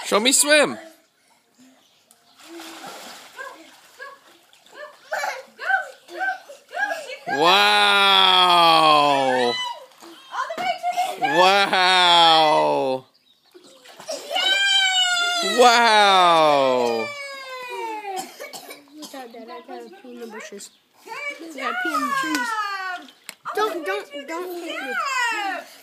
Show me swim. Wow. Wow. Wow. Watch out, Dad. I gotta pee in the bushes. I gotta pee in the trees. Don't hit me.